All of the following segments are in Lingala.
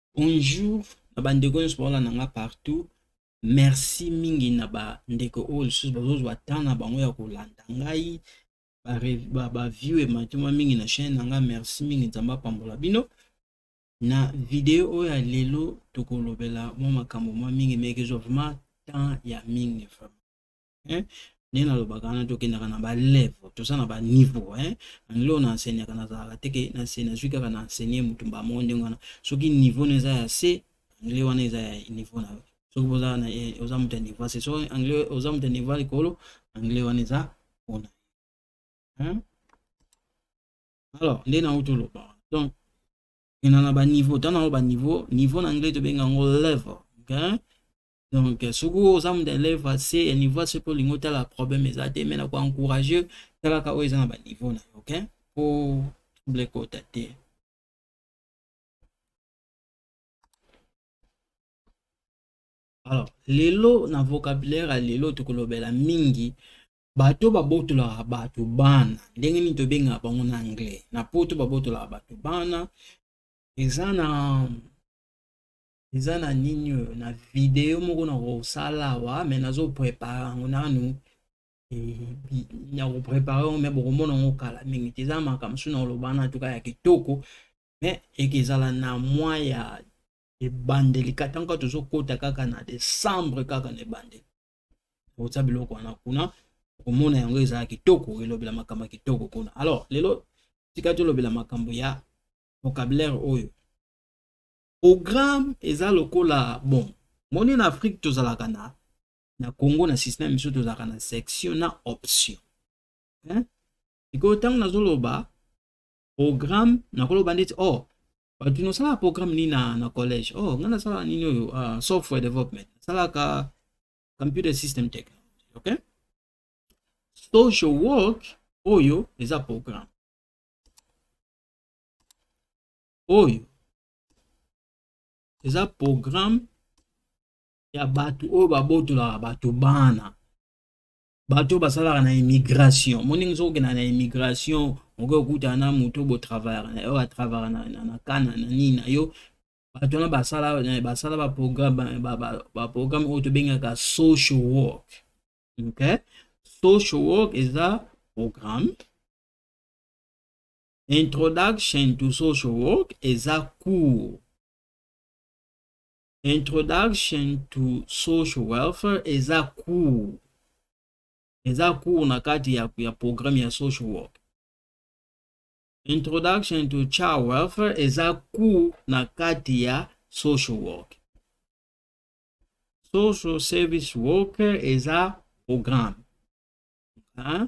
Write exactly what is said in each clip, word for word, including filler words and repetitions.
Bonjour, na bandeko nyonso baola nanga partout. Merci mingi na bandeko oyo lisusu bazozwa temps na bango ya kolanda ngai ba ba view e matuma mingi na chaîne nanga. Merci mingi, nzamba pambola bino. Na video oyo ya lelo tokolobela mwa makambo mwa mingi meke zo vraiment temps ya mingi vraiment. Hein? Nde nalobaka na tokendaka na ba level toza na ba niveau hein. Anglo na enseignaka na zala teke na enseigne zwi kaka na enseigner mutu mba monde ngana soki niveau neza ya C anglais wana eza ya niveau na soki boza na oza mutu ya niveau c'est so anglais oza mutu ya niveau likolo anglais wana eza ona hein. Alors nde na uto loba donc ina na ba niveau tana ba niveau niveau na anglais to benga ngo level okay. Donc, ce que vous avez d'élèves, c'est un niveau, c'est pour l'ingo tel problème, mais ça mais là quoi encourager, tel là quoi ils ont un niveau, ok? Pour les côtés. Alors, lelo na vocabulaire à lelo to kolobela mingi, bato baboto la bato bana, ndenge ni to benga bango na anglais, na poto baboto la bato bana, ezana eza na nini na video moko na kosala wa me nazo prepare ngo nanu ya ko prepare me bokomona ngo kala mingi eza makambo na olobana tuka ya kitoko me ekezala na mwa ya ebandeli katanga tozokota kaka na décembre kaka na ebandeli otsa biloko wana kuna komona yango eza kitoko elobela makambo kitoko kuna. Alors lelo tika tolobela makambo ya vocabulaire oyo. Programme eza lokola bon moni na Afrique tozalaka na na Congo na système miso tozalaka na section na option hein iko tang na zoloba programme na koloba ndeti oh batu no sala programme ni na na collège oh ngana sala nini oyo uh, software development sala ka computer system technology okay. Social work oyo eza programme oyo eza programme ya batu oyo babotola batu bana bato basalaka na immigration moningi soki na immigration okoki okuta na mutu bo travailler oyo atravaillera na na kana na nini na yo bato wana basala basala ba programme ba ba programme oyo tobengaka social work okay. Social work eza programme. Introduction to social work eza cours. Introduction to social welfare is a cool. Is a cool na kati ya, ya program ya social work. Introduction to child welfare is a cool na kati ya social work. Social service worker is a program. Huh?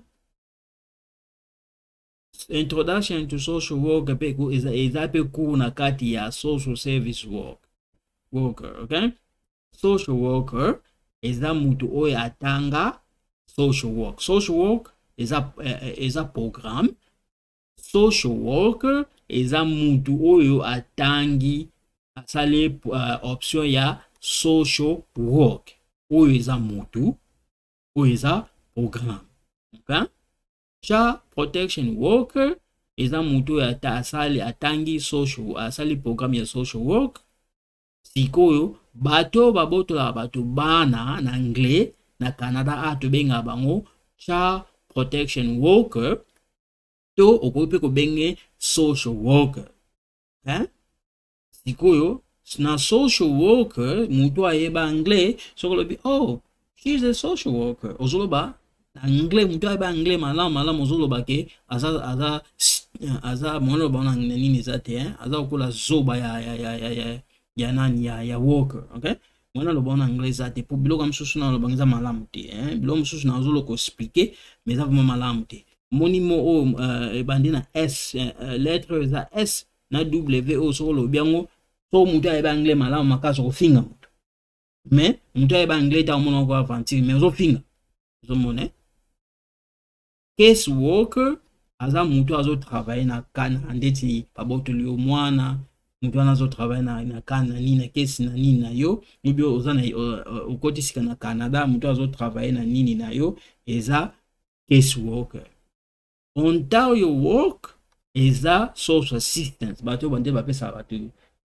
Introduction to social work is a is a cool na kati ya social service work. Worker, okay? Social worker is a mutu oyo atanga social work. Social work is a uh, is a program. Social worker is a mutu oyo atangi asale uh, option ya social work. Oyo is a mutu oyo is a program. Okay? Child protection worker is a mutu oyo asale atangi social asale program ya social work. Sikoyo bato babotola bato bana na anglais na Canada a to benga bango child protection worker to okope ko benge social worker hein. Sikoyo na social worker mutu ayeba anglais sokolobi oh she's a social worker ozoloba na anglais mutu ayeba anglais malamu malamu ozoloba ke aza aza aza mono bana nini zate hein aza okola zoba ya ya ya ya, ya. Ya nani ya ya worker okay. Mwana lo bona anglais ate pour biloko msusu na lo bangiza malamu te hein biloko msusu na zolo ko expliquer mais ça vraiment malamu te moni mo o uh, ebandi na s uh, lettre za s na w o so lo biango so mutu ayeba anglais malamu makaso ko finga mutu mais mutu ayeba anglais ta mona ko avantir mais zo finga zo mona case worker aza mutu azo travailler na kana ndeti babotoli o mwana mutu anazo travailler na na kana nini na kesi na nini na yo mubio ozana ukotisika na Canada mutu azo travailler na nini na yo eza case worker. Ontario work eza social assistance bato bande bapesa bato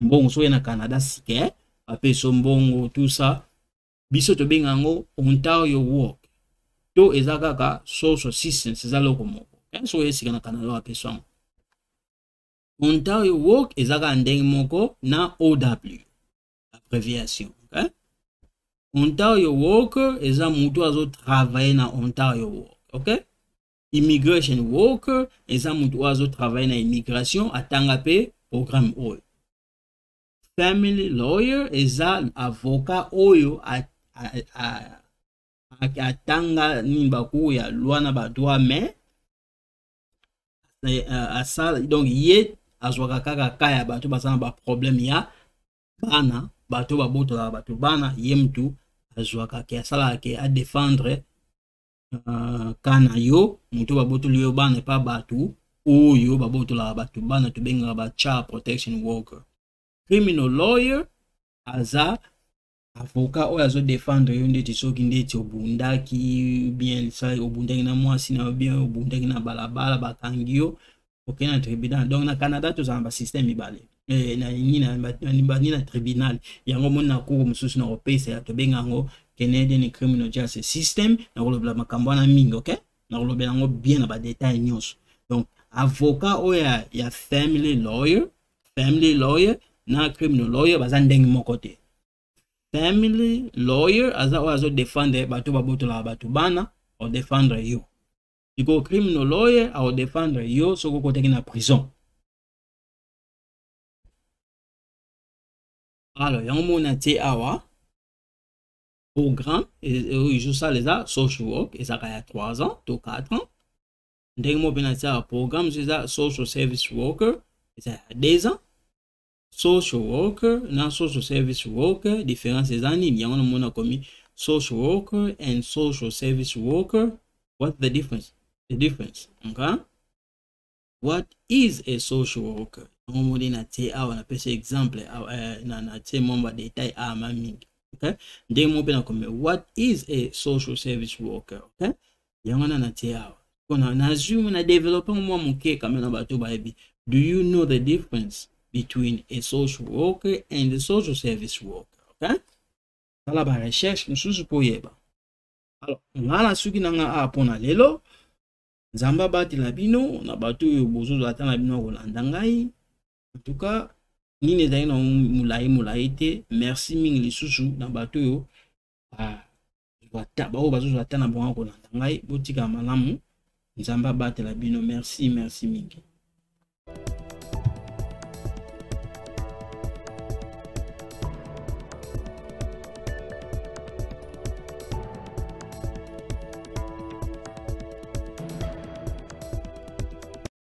mbongo so na Canada sike apeso mbongo tout ça biso to bengango Ontario work to ezaka ka social system c'est ça loko moko so esika na Canada apeso Ontario work ezaka ndenge moko na O W abréviation okay? Ontario worker eza mutu azo travailler na Ontario work okay? Immigration worker eza mutu azo travailler na immigration atanga pe programme oyo. Family lawyer eza avocat oyo atanga nimbaku ya loi na ba droit mais asa donc ye azwaka kaka kaya bato basana ba problème ya bana bato babotola bato bana ye mtu azwaka ke asala ke a défendre uh, kana yo mutu babotoli yo bana pa bato oyo babotola bato bana to benga ba child protection worker. Criminal lawyer aza avocat oyo azo défendre yo ndeti soki ndeti obundaki bien ça obundaki na mwasi na bien obundaki na balabala bakangi yo ok na tribunal. Donc na Canada to zamba système ibale eh na nina na na tribunal yango mona ko mususu na opesa ya to bengango Canadian Criminal Justice System na kolobela makambo na mingi ok na kolobela ngo bien na ba détail nyonso. Donc avocat oya ya family lawyer family lawyer na criminal lawyer baza ndenge moko te. Family lawyer aza oyo azo défendre bato babotola bato bana o défendre yo. Iko criminal lawyer a o défendre yo soko koteki na prison. Alors yango mona te awa programme et je ça les a social work et ça il y a trois ans to quatre ans. Ndenge mo bena ça programme c'est ça social service worker et ça il y a deux ans. Social worker na social service worker différence is ani yango na mona komi social worker and social service worker. What's the difference? The difference okay? What is a social worker? On modi na te awa na pese exemple na na te momba détail a mamingi okay? Ndenge mo bena komi what is a social service worker okay? Yango na na te awa kona na zoom na developer mo muke kamena bato baebi. Do you know the difference between a social worker and a social service worker okay? Sala ba recherche mususu po yeba. Alors ngala suki nanga a pona lelo nzamba bati la bino na bato yo bozo atana bino kolanda ngai. En tout cas nini ezali na mulai mulai te. Merci mingi lisusu na bato yo ah bata ba bazo atana bonga kolanda ngai botika malamu nzamba bati la bino. Merci merci mingi.